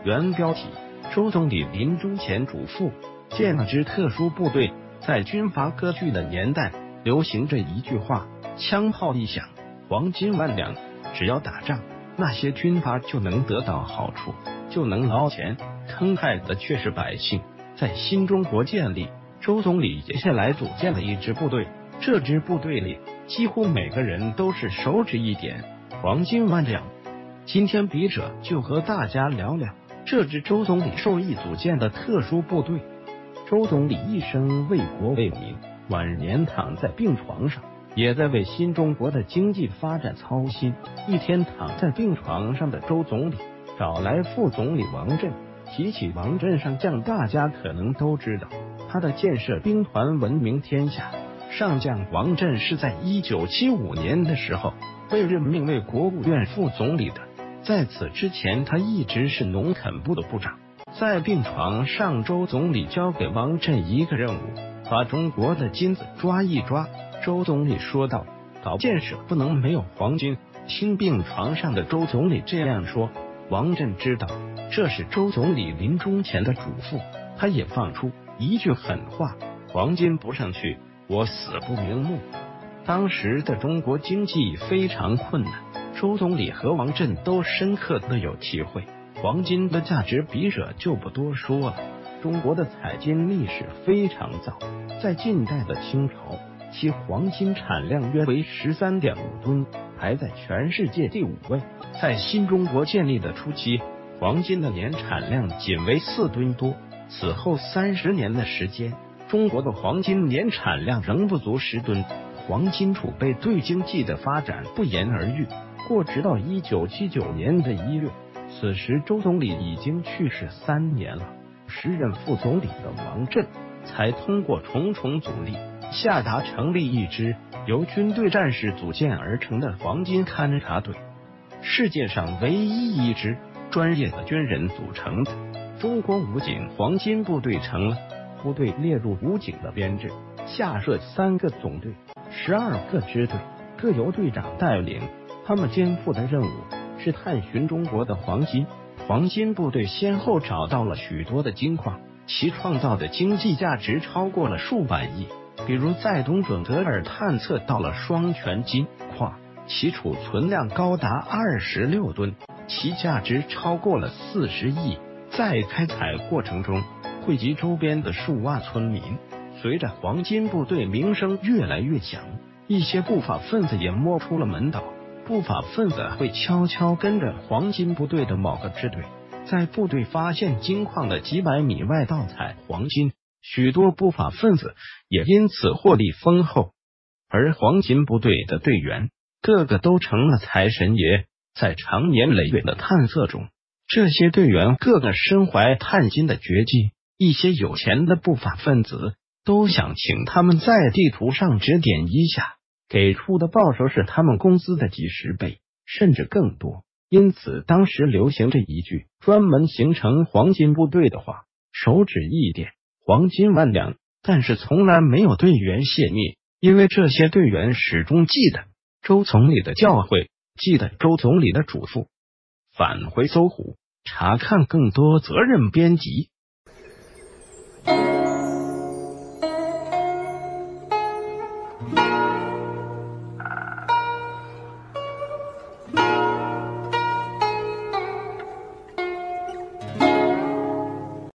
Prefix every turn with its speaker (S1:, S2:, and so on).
S1: 原标题：周总理临终前嘱咐建那支特殊部队。在军阀割据的年代，流行着一句话：枪炮一响，黄金万两。只要打仗，那些军阀就能得到好处，就能捞钱，坑害的却是百姓。在新中国建立，周总理接下来组建了一支部队，这支部队里几乎每个人都是手指一点，黄金万两。今天笔者就和大家聊聊这支周总理授意组建的特殊部队。周总理一生为国为民，晚年躺在病床上，也在为新中国的经济发展操心。一天，躺在病床上的周总理找来副总理王震。提起王震上将，大家可能都知道，他的建设兵团闻名天下。上将王震是在1975年的时候被任命为国务院副总理的，在此之前，他一直是农垦部的部长。在病床上，周总理交给王震一个任务，把中国的金子抓一抓。周总理说道：搞建设不能没有黄金。听病床上的周总理这样说，王震知道这是周总理临终前的嘱咐，他也放出一句狠话：黄金不上去，我死不瞑目。当时的中国经济非常困难，周总理和王震都深刻的有体会。黄金的价值笔者就不多说了。中国的采金历史非常早，在近代的清朝，其黄金产量约为 13.5 吨，排在全世界第5位。在新中国建立的初期，黄金的年产量仅为4吨多。此后30年的时间，中国的黄金年产量仍不足10吨，黄金储备对经济的发展不言而喻。直到1979年的1月，此时周总理已经去世3年了，时任副总理的王震才通过重重阻力，下达成立一支由军队战士组建而成的黄金勘察队，世界上唯一一支专业的军人组成的中国武警黄金部队成了。部队列入武警的编制，下设3个总队，12个支队，各由队长带领。他们肩负的任务是探寻中国的黄金。黄金部队先后找到了许多的金矿，其创造的经济价值超过了数万亿。比如在东准德尔探测到了双泉金矿，其储存量高达26吨，其价值超过了40亿。在开采过程中，汇集周边的数万村民。随着黄金部队名声越来越响，一些不法分子也摸出了门道。不法分子会悄悄跟着黄金部队的某个支队，在部队发现金矿的几百米外盗采黄金，许多不法分子也因此获利丰厚。而黄金部队的队员个个都成了财神爷。在长年累月的探测中，这些队员个个身怀探金的绝技，一些有钱的不法分子都想请他们在地图上指点一下，给出的报酬是他们工资的几10倍，甚至更多。因此当时流行着一句专门形成黄金部队的话：手指一点，黄金万两。但是从来没有队员泄密，因为这些队员始终记得周总理的教诲，记得周总理的嘱咐。返回搜狐，查看更多责任编辑。